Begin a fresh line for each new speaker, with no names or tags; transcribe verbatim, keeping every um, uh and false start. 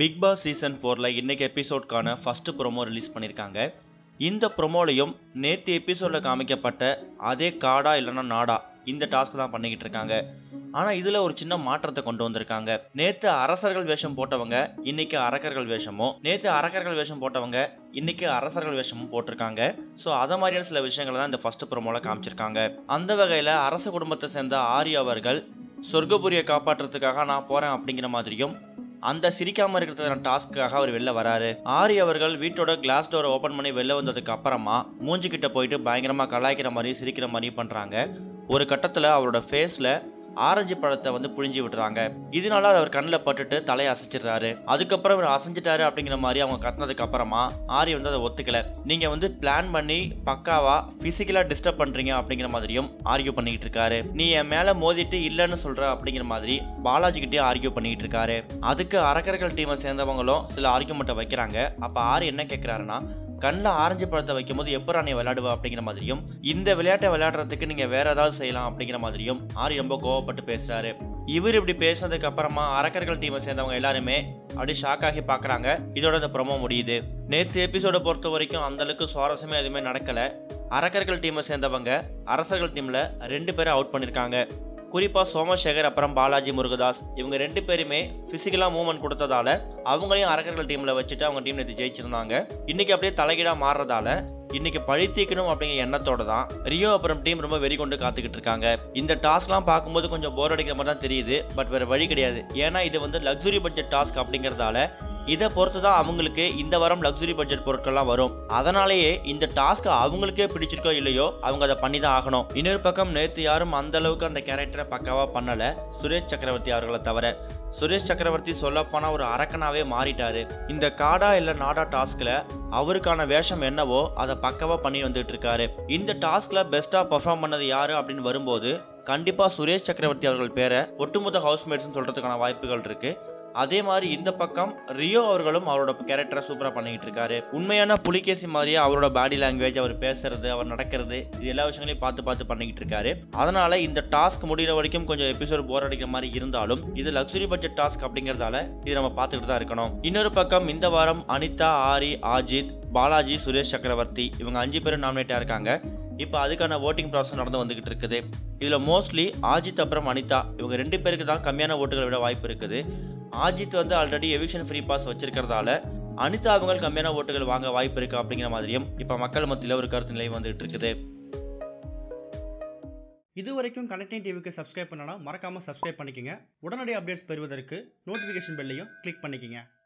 Big Boss season ஃபோர்ல இன்னைக்கு எபிசோட்கான first promo release பண்ணியிருக்காங்க. இந்த ப்ரோமோலையும் நேற்று எபிசோட்ல காமிக்கப்பட்ட அதே காடா இல்லைன்னா நாடா இந்த டாஸ்க் தான் பண்ணிக்கிட்டு இருக்காங்க. ஆனால் இதில் ஒரு சின்ன மாற்றத்தை கொண்டு வந்திருக்காங்க. நேற்று அரசர்கள் வேஷம் போட்டவங்க இன்னைக்கு அரக்கர்கள் வேஷமும், நேற்று அரக்கர்கள் வேஷம் போட்டவங்க இன்னைக்கு அரசர்கள் வேஷமும் போட்டிருக்காங்க. ஸோ அதை மாதிரியான சில விஷயங்களை தான் இந்த ஃபர்ஸ்ட் ப்ரோமோல காமிச்சிருக்காங்க. அந்த வகையில் அரச குடும்பத்தை சேர்ந்த ஆரி அவர்கள் சொர்க்கபுரியை காப்பாற்றுறதுக்காக நான் போறேன் அப்படிங்கிற மாதிரியும், அந்த சிரிக்காம இருக்கிறதுக்கான டாஸ்க்காக அவர் வெளில வராரு. ஆரி அவர்கள் வீட்டோட கிளாஸ் டோரை ஓபன் பண்ணி வெளில வந்ததுக்கு அப்புறமா மூஞ்சிக்கிட்ட போயிட்டு பயங்கரமா கலாய்க்கிற மாதிரி சிரிக்கிற மாதிரி பண்றாங்க. ஒரு கட்டத்துல அவரோட ஃபேஸ்ல ஆரஞ்சு பழத்தை வந்து புழிஞ்சி விட்டுறாங்க. இதனால அவர் கண்ணில் பட்டுட்டு தலையை அசைச்சிடுறாரு. அதுக்கப்புறம் அவர் அசைஞ்சிட்டாரு அப்படிங்கிற மாதிரி அவங்க கத்துனதுக்கு அப்புறமா ஆரி வந்து அதை ஒத்துக்கல. நீங்க வந்து பிளான் பண்ணி பக்காவா பிசிக்கலா டிஸ்டர்ப் பண்றீங்க அப்படிங்கிற மாதிரியும் ஆர்கியூ பண்ணிட்டு இருக்காரு. நீ என் மேல மோதிட்டு இல்லைன்னு சொல்ற அப்படிங்கிற மாதிரி பாலாஜி கிட்டே ஆர்கியூ பண்ணிட்டு இருக்காரு. அதுக்கு அரக்கர்கள் டீமை சேர்ந்தவங்களும் சில ஆர்கியூமெண்ட்டை வைக்கிறாங்க. அப்ப ஆரி என்ன கேட்கிறாருன்னா, கண்ணில் ஆரஞ்சு பழத்தை வைக்கும் போது எப்பரா நீ விளையாடுவா அப்படிங்கிற மாதிரியும், இந்த விளையாட்டை விளையாடுறதுக்கு நீங்க வேற ஏதாவது செய்யலாம் அப்படிங்கிற மாதிரியும் ஆரி ரொம்ப கோவப்பட்டு பேசுறாரு. இவர் இப்படி பேசுனதுக்கு அப்புறமா அரக்கர்கள் டீமை சேர்ந்தவங்க எல்லாருமே அப்படி ஷாக் ஆகி பாக்குறாங்க. இதோட இந்த ப்ரோமோ முடியுது. நேற்று எபிசோட பொறுத்த வரைக்கும் அந்த அளவுக்கு சுவாரஸ்யமே எதுவுமே நடக்கல. அரக்கர்கள் டீமை சேர்ந்தவங்க அரசர்கள் டீம்ல ரெண்டு பேரை அவுட் பண்ணிருக்காங்க. குறிப்பா சோமசேகர் அப்புறம் பாலாஜி முருகதாஸ் இவங்க ரெண்டு பேருமே பிசிக்கலா மூவ்மெண்ட் கொடுத்ததால அவங்களையும் அரக்கர்கள் டீம்ல வச்சுட்டு அவங்க டீம் நேற்று ஜெயிச்சிருந்தாங்க. இன்னைக்கு அப்படியே தலைகீழா மாறுறதால இன்னைக்கு பழி தீக்கணும் அப்படிங்கிற எண்ணத்தோட தான் ரியோ அப்புறம் டீம் ரொம்ப வெறி கொண்டு காத்துக்கிட்டு இருக்காங்க. இந்த டாஸ்க்லாம் பார்க்கும்போது கொஞ்சம் போர் அடிக்கிற மாதிரி தான் தெரியுது. பட் வேற வழி கிடையாது. ஏன்னா இது வந்து லக்ஸுரி பட்ஜெட் டாஸ்க் அப்படிங்கறதால இதை பொறுத்து தான் அவங்களுக்கு இந்த வாரம் லக்ஸுரி பட்ஜெட் பொருட்கள்லாம் வரும். அதனாலேயே இந்த டாஸ்க் அவங்களுக்கே பிடிச்சிருக்கோ இல்லையோ அவங்க அதை பண்ணி தான் ஆகணும். இன்னொரு பக்கம் நேற்று யாரும் அந்த அளவுக்கு அந்த கேரக்டரை பக்காவா பண்ணல, சுரேஷ் சக்கரவர்த்தி அவர்களை தவிர. சுரேஷ் சக்கரவர்த்தி சொல்லப்போனா ஒரு அரக்கனாவே மாறிட்டாரு. இந்த காடா இல்ல நாடா டாஸ்க்ல அவருக்கான வேஷம் என்னவோ அதை பக்காவா பண்ணி வந்துட்டு இருக்காரு. இந்த டாஸ்க்ல பெஸ்டா பெர்ஃபார்ம் பண்ணது யாரு அப்படின்னு வரும்போது கண்டிப்பா சுரேஷ் சக்கரவர்த்தி அவர்கள் பேரை ஒட்டுமொத்த ஹவுஸ்மேட்ஸ் சொல்றதுக்கான வாய்ப்புகள் இருக்கு. அதே மாதிரி இந்த பக்கம் ரியோ அவர்களும் அவரோட கேரக்டரை சூப்பரா பண்ணிட்டு இருக்காரு. உண்மையான புலிகேசி மாதிரியே அவரோட பாடி லாங்குவேஜ், அவர் பேசுறது, அவர் நடக்கிறது, இது எல்லா விஷயங்களையும் பார்த்து பார்த்து பண்ணிக்கிட்டு இருக்காரு. அதனால இந்த டாஸ்க் முடிகிற வரைக்கும் கொஞ்சம் எபிசோட் போர் அடிக்கிற மாதிரி இருந்தாலும் இது லக்ஸுரி பட்ஜெட் டாஸ்க் அப்படிங்கறதால இது நம்ம பார்த்துக்கிட்டு தான் இருக்கணும். இன்னொரு பக்கம் இந்த வாரம் அனிதா, ஆரி, ஆஜித், பாலாஜி, சுரேஷ் சக்கரவர்த்தி இவங்க அஞ்சு பேரும் நாமினேட்டா இருக்காங்க. இப்போ அதுக்கான ஓட்டிங் ப்ராசஸ் நடந்து வந்துகிட்டு இருக்குது. இதுல மோஸ்ட்லி ஆஜித் அப்புறம் அனிதா இவங்க ரெண்டு பேருக்கு தான் கம்மியான ஓட்டுகளை விட வாய்ப்பு இருக்குது. ஆஜித் வந்து ஆல்ரெடி எவிக்ஷன் ஃப்ரீ பாஸ் வச்சிருக்கிறதால அனிதா அவங்க கம்மியான ஓட்டுகள் வாங்க வாய்ப்பு இருக்கு அப்படிங்கிற மாதிரியும் இப்ப மக்கள் மத்தியில ஒரு கருத்து நிலை வந்துட்டு இருக்குது.
இது வரைக்கும் கனெக்டிங் டிவிக்கு சப்ஸ்கிரைப் பண்ணனா மறக்காம சப்ஸ்கிரைப் பண்ணிக்கங்க. உடனடி அப்டேட்ஸ் பெறுவதற்கு நோட்டிபிகேஷன் பெல்லையும் கிளிக் பண்ணிக்கங்க.